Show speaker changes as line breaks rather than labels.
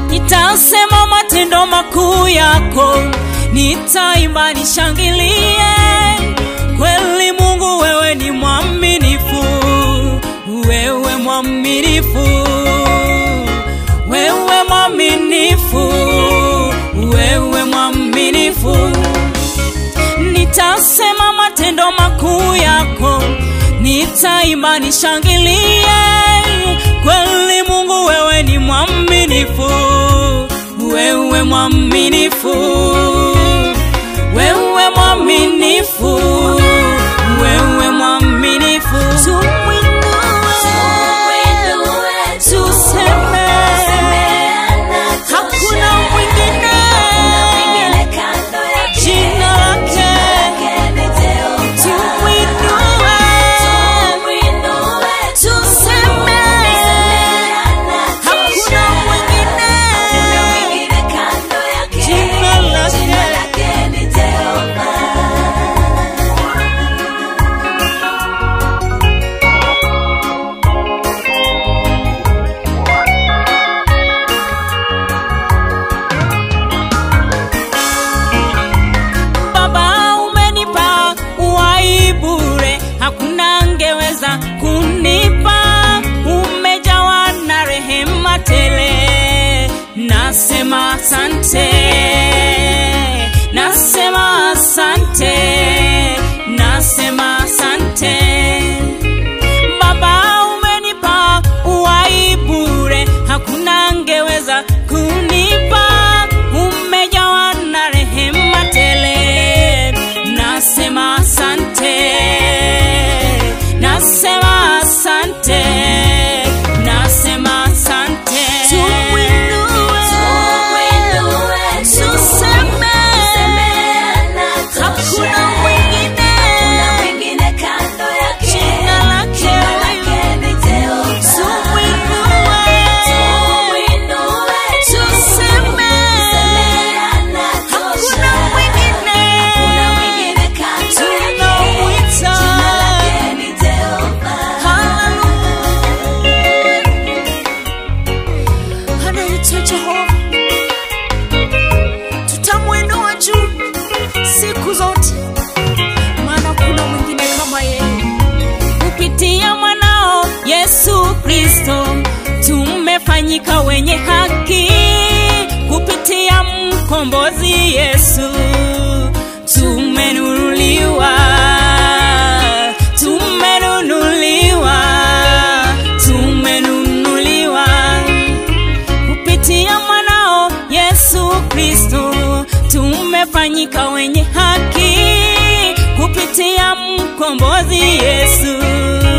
Nitasema matendo makuu yako, nitaimba nishangilie. Kweli Mungu wewe ni mwaminifu, wewe mwaminifu, wewe mwaminifu, wewe mwaminifu. Nitasema matendo makuu yako, nitaimba nishangilie. Kweli Mungu wewe ni mwaminifu, wewe mwaminifu, wewe mwaminifu, wewe mwaminifu. Tuseme hakuna mwingine, jina lake tumwinue. Tuseme hakuna mwingine, jina lake ni Jehova. Baba umenipa uhai bure, hakuna angeweza kunipa. Umejawa na rehema tele, nasema asante, nasema asante, nasema asante. Baba umenipa uhai bure, hakuna angeweza kunipa. Umejawa na rehema tele, nasema asante, nasema asante, nasema asante. Tuseme hakuna mwingine, jina lake ni Jehova. Tuseme hakuna mwingine, tunamwita. Hallelujah, anaitwa Jehova. Tutamwinua juu siku zote, maana kuna mwingine kama yeye. Kupitia mwanao Yesu Kristo tumefanyika wenye haki. Kupitia mkombozi Yesu tumenunuliwa, tumenunuliwa, tumenunuliwa. Kupitia mwanao Yesu Kristo tumefanyika wenye haki. Kupitia mkombozi Yesu